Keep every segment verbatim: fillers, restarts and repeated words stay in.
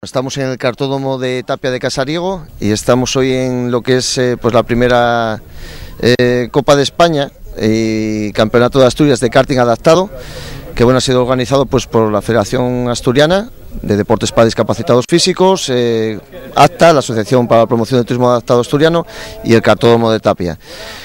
Estamos en el cartódromo de Tapia de Casariego y estamos hoy en lo que es eh, pues la primera eh, Copa de España y Campeonato de Asturias de karting adaptado, que bueno, ha sido organizado pues por la Federación Asturiana de Deportes para Discapacitados Físicos, eh, ACTA, la Asociación para la Promoción del Turismo Adaptado Asturiano, y el cartódromo de Tapia.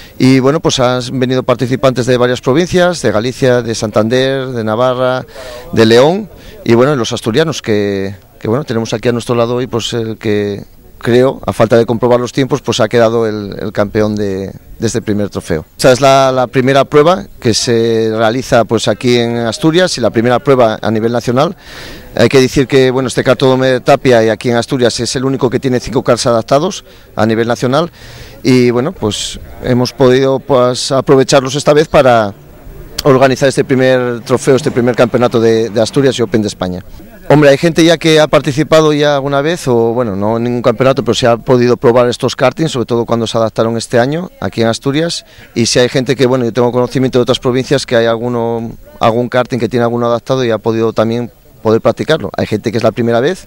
Y bueno, pues han venido participantes de varias provincias, de Galicia, de Santander, de Navarra, de León, y bueno, los asturianos que, que bueno, tenemos aquí a nuestro lado hoy, pues el que creo, a falta de comprobar los tiempos, pues ha quedado el, el campeón de, de este primer trofeo. Esta es la, la primera prueba que se realiza pues aquí en Asturias y la primera prueba a nivel nacional. Hay que decir que bueno, este cartódromo de Tapia y aquí en Asturias es el único que tiene cinco cars adaptados a nivel nacional y bueno, pues hemos podido pues aprovecharlos esta vez para organizar este primer trofeo, este primer campeonato de, de Asturias y Open de España. Hombre, hay gente ya que ha participado ya alguna vez, o bueno, no en ningún campeonato, pero se ha podido probar estos kartings, sobre todo cuando se adaptaron este año aquí en Asturias, y si hay gente que, bueno, yo tengo conocimiento de otras provincias que hay alguno, algún karting que tiene alguno adaptado y ha podido también poder practicarlo. Hay gente que es la primera vez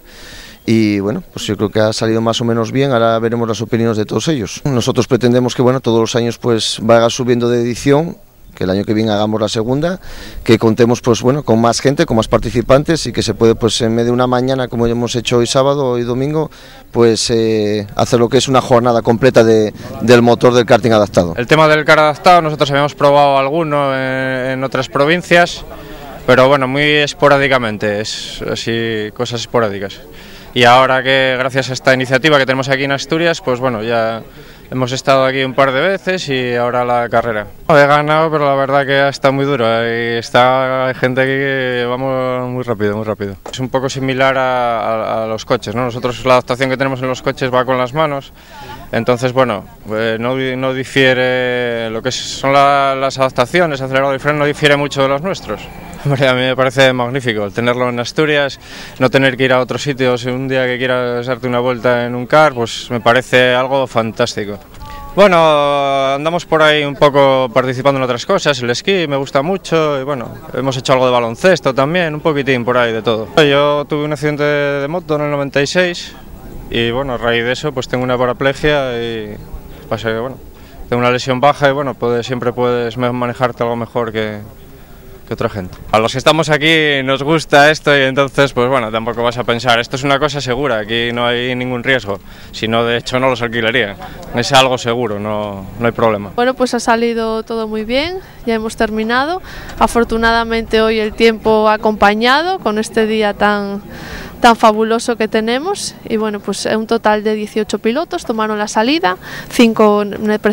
y bueno, pues yo creo que ha salido más o menos bien. Ahora veremos las opiniones de todos ellos. Nosotros pretendemos que bueno, todos los años pues vaya subiendo de edición, que el año que viene hagamos la segunda, que contemos pues bueno con más gente, con más participantes y que se puede pues en medio de una mañana, como hemos hecho hoy sábado, hoy domingo, pues eh, hacer lo que es una jornada completa de, del motor del karting adaptado. El tema del kart adaptado, nosotros habíamos probado alguno en, en otras provincias, pero bueno, muy esporádicamente, es así, cosas esporádicas. Y ahora que gracias a esta iniciativa que tenemos aquí en Asturias, pues bueno, ya hemos estado aquí un par de veces y ahora la carrera. He ganado, pero la verdad que está muy duro. Hay, está, hay gente aquí que vamos muy rápido, muy rápido. Es un poco similar a, a, a los coches, ¿no? Nosotros la adaptación que tenemos en los coches va con las manos. Entonces, bueno, eh, no, no difiere, lo que son la, las adaptaciones, acelerador y freno, no difiere mucho de los nuestros. Hombre, a mí me parece magnífico el tenerlo en Asturias, no tener que ir a otros sitios. Un día que quieras darte una vuelta en un kart, pues me parece algo fantástico. Bueno, andamos por ahí un poco participando en otras cosas, el esquí me gusta mucho y bueno, hemos hecho algo de baloncesto también, un poquitín por ahí de todo. Yo tuve un accidente de moto en el noventa y seis y bueno, a raíz de eso pues tengo una paraplegia y pues, bueno, tengo una lesión baja y bueno, puedes, siempre puedes manejarte algo mejor que... que otra gente. A los que estamos aquí nos gusta esto y entonces pues bueno, tampoco vas a pensar, esto es una cosa segura, aquí no hay ningún riesgo, si no de hecho no los alquilaría, es algo seguro, no, no hay problema. Bueno, pues ha salido todo muy bien, ya hemos terminado, afortunadamente hoy el tiempo ha acompañado con este día tan tan fabuloso que tenemos y bueno, pues un total de dieciocho pilotos tomaron la salida, cinco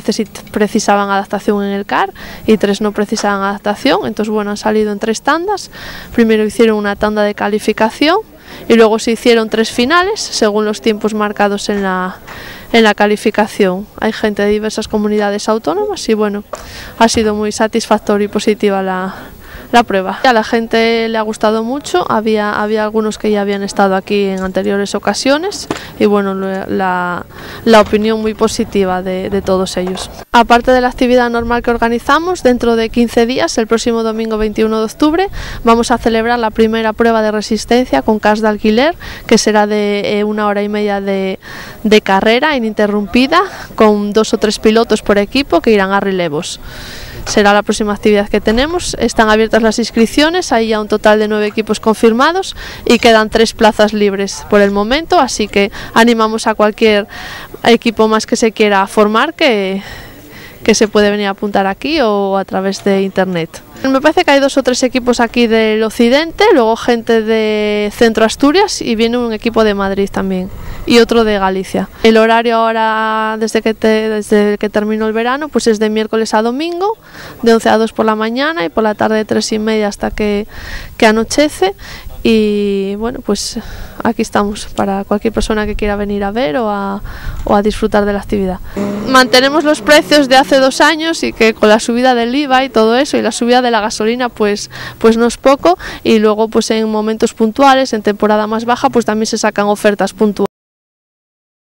precisaban adaptación en el kart y tres no precisaban adaptación, entonces bueno, han salido en tres tandas. Primero hicieron una tanda de calificación y luego se hicieron tres finales según los tiempos marcados en la, en la calificación. Hay gente de diversas comunidades autónomas y bueno, ha sido muy satisfactoria y positiva la la prueba. A la gente le ha gustado mucho, había, había algunos que ya habían estado aquí en anteriores ocasiones y bueno, la, la opinión muy positiva de, de todos ellos. Aparte de la actividad normal que organizamos, dentro de quince días, el próximo domingo veintiuno de octubre, vamos a celebrar la primera prueba de resistencia con cars de alquiler, que será de eh, una hora y media de, de carrera ininterrumpida, con dos o tres pilotos por equipo que irán a relevos. Será la próxima actividad que tenemos. Están abiertas las inscripciones, hay ya un total de nueve equipos confirmados y quedan tres plazas libres por el momento, así que animamos a cualquier equipo más que se quiera formar que, que se puede venir a apuntar aquí o a través de internet. Me parece que hay dos o tres equipos aquí del occidente, luego gente de Centro Asturias y viene un equipo de Madrid también y otro de Galicia. El horario ahora, desde que, te, desde que terminó el verano, pues es de miércoles a domingo, de once a dos por la mañana y por la tarde de tres y media hasta que, que anochece. Y bueno, pues aquí estamos para cualquier persona que quiera venir a ver o a, o a disfrutar de la actividad. Mantenemos los precios de hace dos años y que con la subida del I V A y todo eso y la subida de la gasolina pues, pues no es poco, y luego pues en momentos puntuales, en temporada más baja, pues también se sacan ofertas puntuales.